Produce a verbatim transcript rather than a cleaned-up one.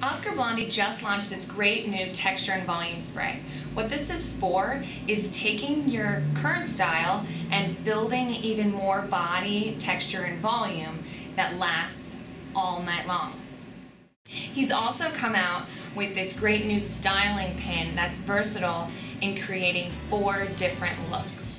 Oscar Blandi just launched this great new texture and volume spray. What this is for is taking your current style and building even more body, texture, and volume that lasts all night long. He's also come out with this great new styling pin that's versatile in creating four different looks.